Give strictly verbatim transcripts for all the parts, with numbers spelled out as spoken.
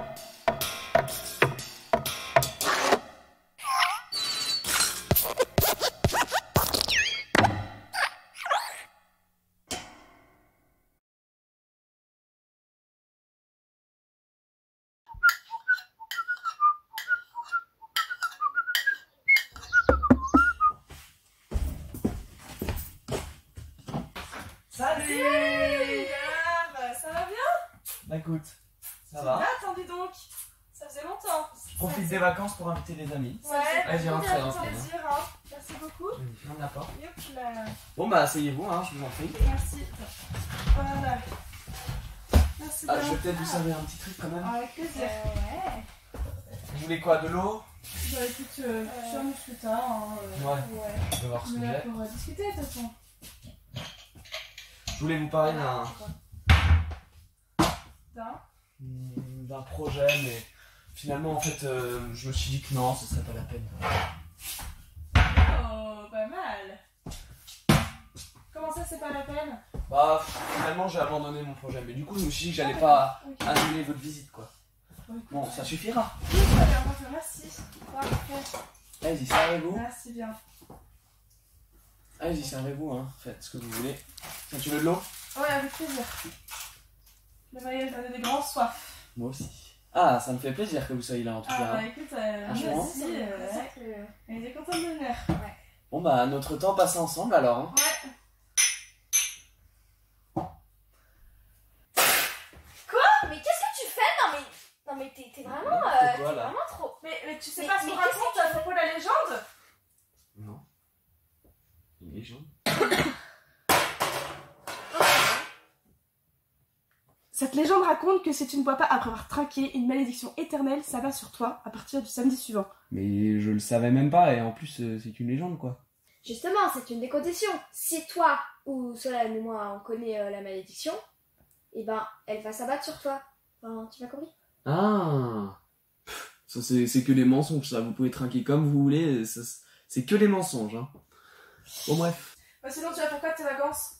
Salut Gab, ça va bien? Bah écoute, ça va. Ah, attends, dis donc, ça faisait longtemps. Profite des vacances pour inviter les amis. Ouais, Vas-y, rentrez, ça fait rentrez. plaisir, hein. Merci beaucoup. Vas-y, ferme la porte. Yop, là. Bon bah asseyez-vous, hein, je vous en prie. Merci. Voilà. Merci Ah, bien. je vais peut-être vous servir un petit truc quand même. Avec plaisir. Euh, ouais. Vous voulez quoi, de l'eau? Bah écoute, euh, je suis un muscutin. Hein, euh, Ouais. ouais. Je vais voir ce On que est là j'ai. pour euh, discuter de toute façon. Je voulais vous parler d'un D'un d'un projet, mais finalement en fait euh, je me suis dit que non, ce serait pas la peine. Oh, pas mal. Comment ça, c'est pas la peine? Bah finalement j'ai abandonné mon projet, mais du coup je me suis dit que j'allais pas Ok. annuler votre visite quoi. Bon, écoute, Bon, ça suffira. oui, très bien, parfait, merci. Parfait. Allez-y, servez-vous. Merci bien. Allez-y, servez-vous, hein. Faites ce que vous voulez. Tiens, tu veux de l'eau? Ouais, avec plaisir. Le voyage m'a donné grand soif. Moi aussi. Ah, ça me fait plaisir que vous soyez là en tout Ah cas. bah hein. écoute, euh, Franchement. moi aussi, euh, ouais. Elle est contente de venir. Bon bah notre temps passe ensemble alors. Hein. Ouais. Mais qu'est-ce que tu fais? Non mais, non mais t'es t'es vraiment, N'importe euh, quoi, t'es là. vraiment trop. Mais, mais tu sais Mais- pas ce mais qu'on qu'est-ce raconte que à tu propos de la légende? Non. Une légende. Cette légende raconte que si tu ne bois pas après avoir trinqué, une malédiction éternelle s'abat sur toi à partir du samedi suivant. Mais je le savais même pas et en plus euh, c'est une légende quoi. Justement, c'est une des conditions. Si toi ou Solène ou moi on connaît euh, la malédiction, et ben elle va s'abattre sur toi. Enfin, tu m'as compris? Ah. Ça c'est c'est que des mensonges ça, vous pouvez trinquer comme vous voulez, ça, c'est que des mensonges hein. Bon bref. Bah sinon tu vas faire quoi de tes vacances?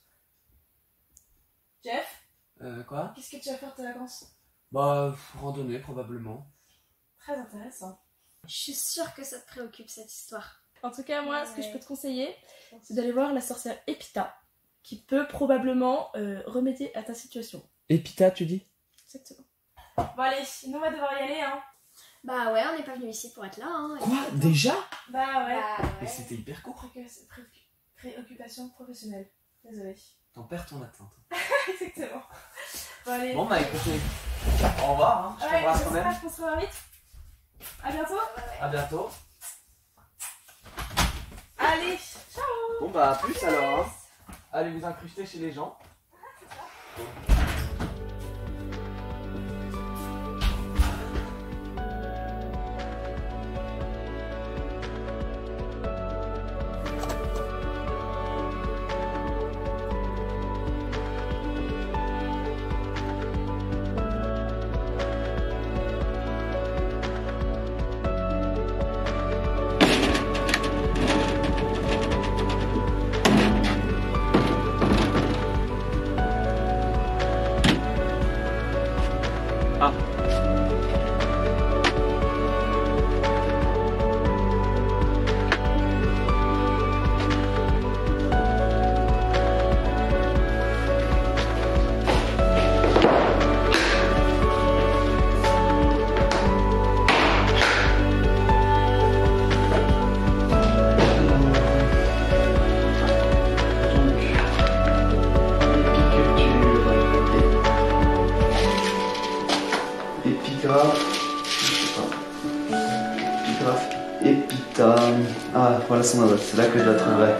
Jeff, Euh quoi? qu'est-ce que tu vas faire de tes vacances? Bah randonnée probablement. Très intéressant. Je suis sûre que ça te préoccupe cette histoire. En tout cas, moi, ce que Ouais. je peux te conseiller, c'est d'aller voir la sorcière Epita, qui peut probablement euh, remédier à ta situation. Epita tu dis? Exactement. Bon allez, nous on va devoir y aller, hein. Bah ouais, on n'est pas venu ici pour être là, hein. Quoi? Déjà? Bah ouais. Bah Mais ouais. c'était hyper court. Pré- pré- Préoccupation professionnelle. Désolée. T'en perds ton atteinte. Exactement. Bon allez. Bon bah écoutez, au revoir hein, je Ouais, t'embrasse quand j'espère même. qu'on se revoit vite. À bientôt. À bientôt. Allez. Bon bah à plus alors hein. Allez vous incruster chez les gens. Épitome. Ah, voilà son adresse, c'est là que je la trouverai.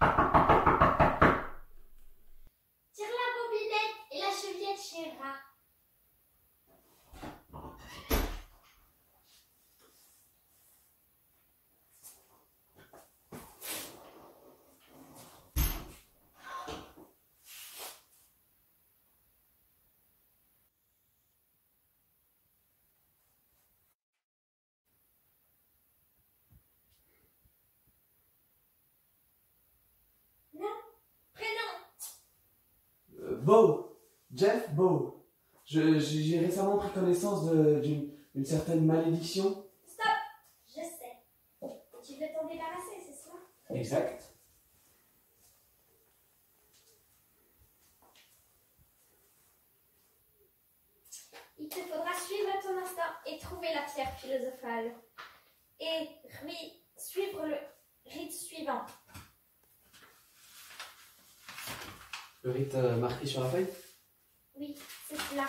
Tire la bobinette et la chevillette chez Rat. Beau, Jeff Beau. Je- J'ai j'ai récemment pris connaissance de- d'une d'une certaine malédiction. Stop. Je sais. Tu veux t'en débarrasser, c'est ça? Exact. Il te faudra suivre ton instinct et trouver la pierre philosophale. Et oui, suivre le rite suivant. Le rite euh, marqué sur la feuille? Oui, c'est cela.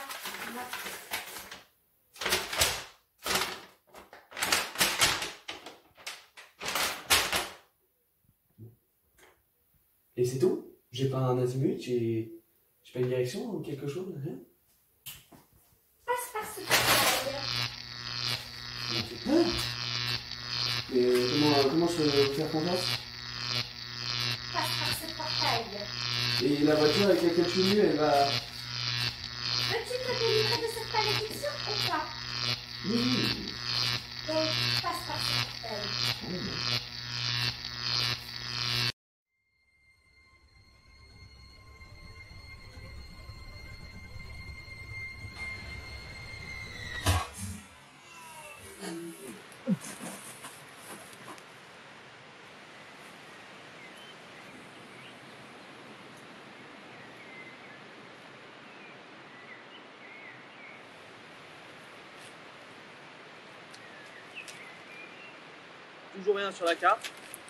Et c'est tout? J'ai pas un azimut, j'ai j'ai pas une direction ou quelque chose, rien? Passe par ce portail. Ça me fait peur. Et comment, comment je peux faire confiance? Passe par ce portail. Et la voiture avec laquelle je suis venu, elle va... Veux-tu te délivrer de cette malédiction ou pas? Oui. Donc, passe par ce portail. Toujours rien sur la carte.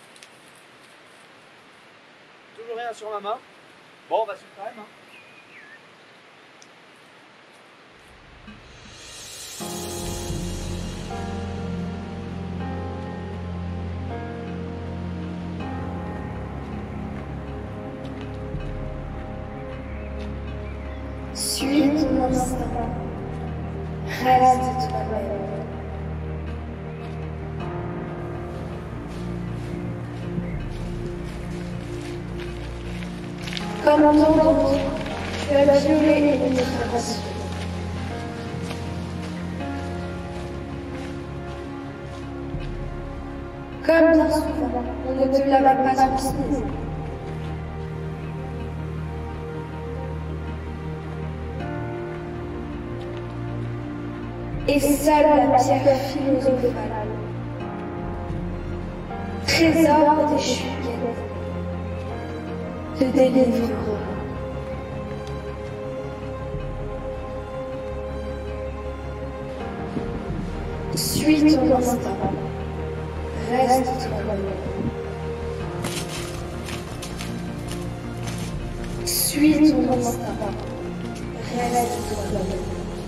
Toujours rien sur ma main. Bon, on va suivre quand même. Hein. Suis ton instinct. Reste toi-même. Comme ton nom, tu as violé une déclaration. Comme bien souvent, on ne te l'avait pas transmise. Et seule la pierre philosophale, trésor des chuquettes, te délivrera. Suis ton instinct, reste toi-même. Suis ton instinct, reste toi-même.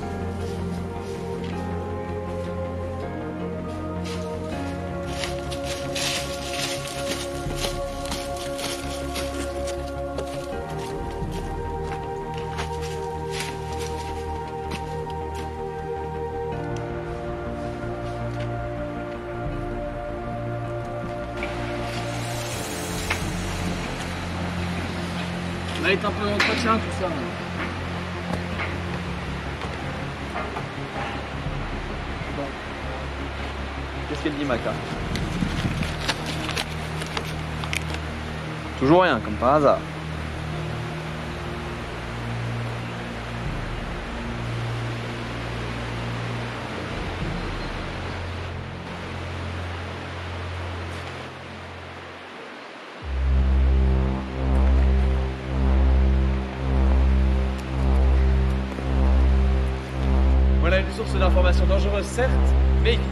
On va être un peu d'entretien, tout ça. Bon. Qu'est-ce qu'elle dit, Maca? Toujours rien, comme par hasard. Voilà une source d'informations dangereuse, certes, mais efficace.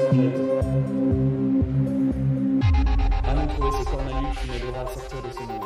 secret. Allons trouver ce Cornelius qui m'aidera à sortir de ce monde.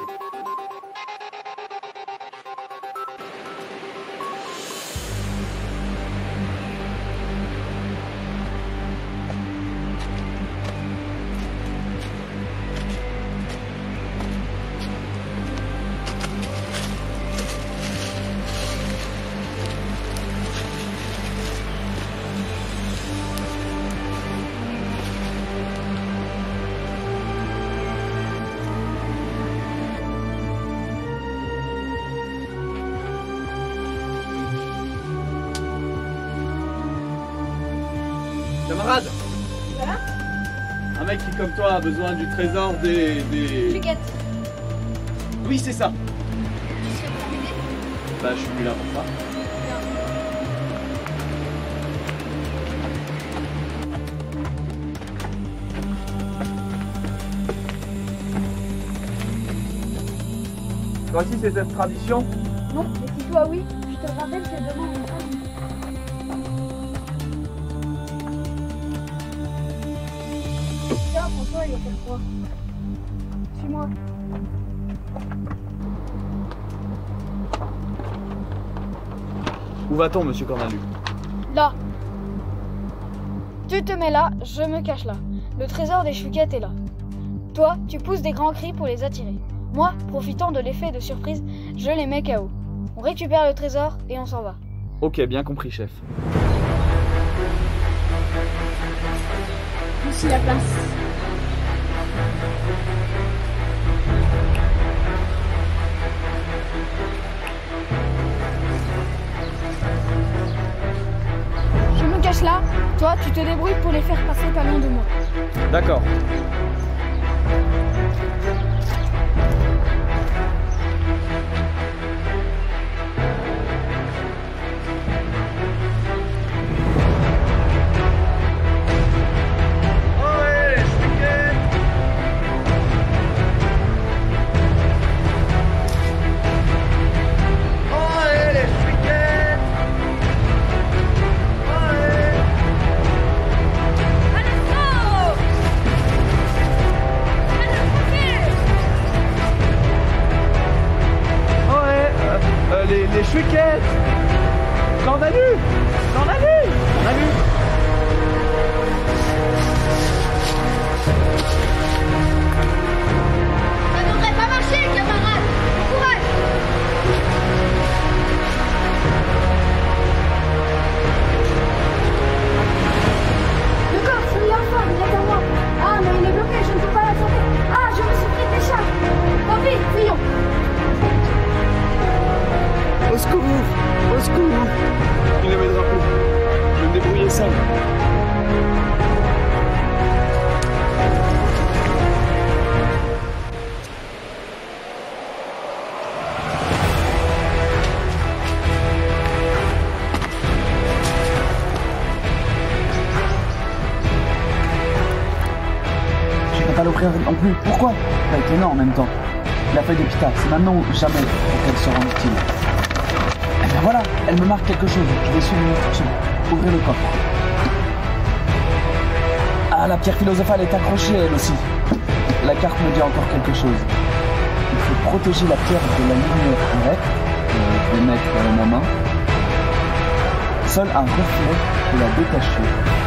Camarade, Voilà. un mec qui comme toi a besoin du trésor des... des... Juliette, Oui, c'est ça. tu serais pour m'aider? Bah, je suis venu là pour ça. Toi aussi, c'est cette tradition? Non, mais si toi oui, je te rappelle que demain on sera. Tiens, François, il y a pas de froid. Suis-moi. Où va-t-on, monsieur Cornelius? Là. Tu te mets là, je me cache là. Le trésor des chouquettes est là. Toi, tu pousses des grands cris pour les attirer. Moi, profitant de l'effet de surprise, je les mets K O. On récupère le trésor et on s'en va. Ok, bien compris, chef. Ici la place. Je me cache là, toi, tu te débrouilles pour les faire passer pas loin de moi. D'accord. Les, les chouquettes. Cornelius, Cornelius, Cornelius. Ça devrait pas marcher, camarade. Bon courage. Le coffre, il est enfin, il est à moi. Ah, mais il est bloqué, je ne peux pas l'attraper. Ah, je me suis pris des chats. Tant pis, fuyons. Au secours, au secours. Il ne m'aidera plus. Je vais me débrouiller seul. Je peux pas l'offrir non plus. Pourquoi? Pas étonnant en même temps. La feuille de Pita, c'est maintenant ou jamais pour qu'elle se rende utile. Eh bien voilà, elle me marque quelque chose. Je vais suivre une instruction. Ouvrez le coffre. Ah, la pierre philosophale est accrochée elle aussi. La carte me dit encore quelque chose. Il faut protéger la pierre de la lumière directe. Euh, je vais mettre euh, ma main. Seul un reflet peut la détacher.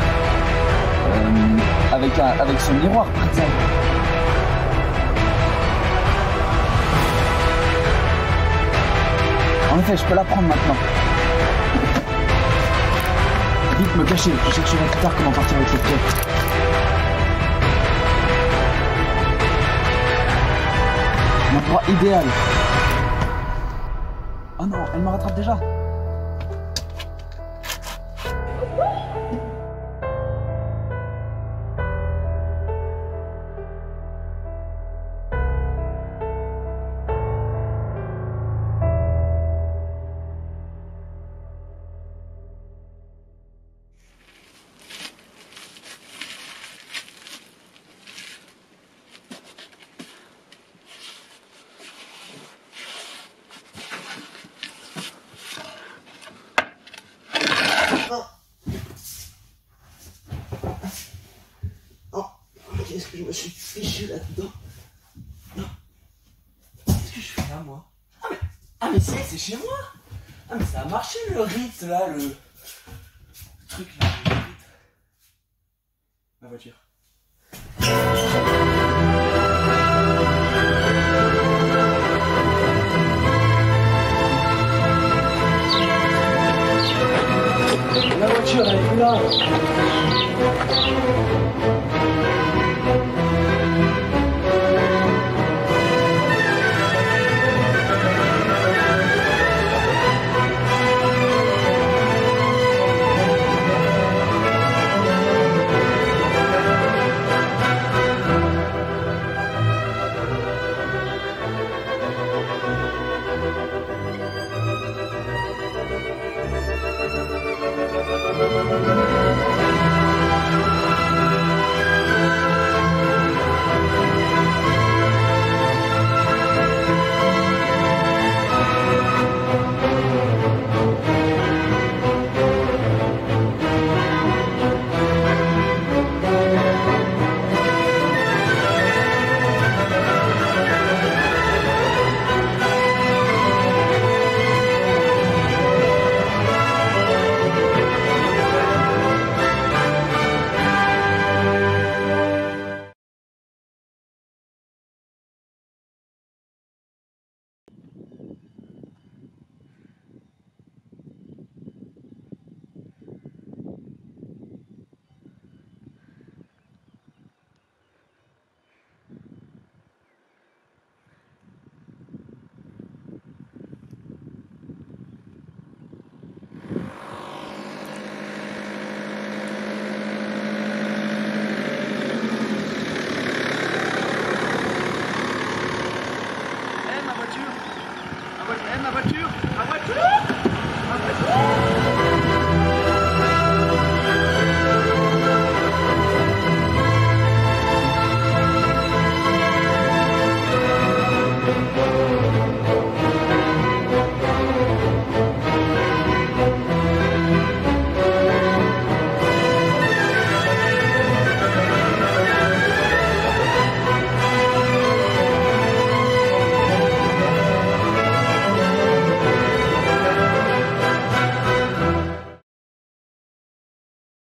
Euh, avec, un, avec son miroir présent. En effet, je peux la prendre maintenant. Vite, me cacher, je chercherai plus tard comment partir avec cette pierre. Un endroit idéal. Oh non, elle me rattrape déjà. que je me suis fiché là-dedans. Non. Qu'est-ce que je fais là, moi? Ah mais, ah mais c'est, c'est chez moi. Ah mais ça a marché le rite là, le, le truc là, le rite. Ma voiture. La voiture elle est plus là.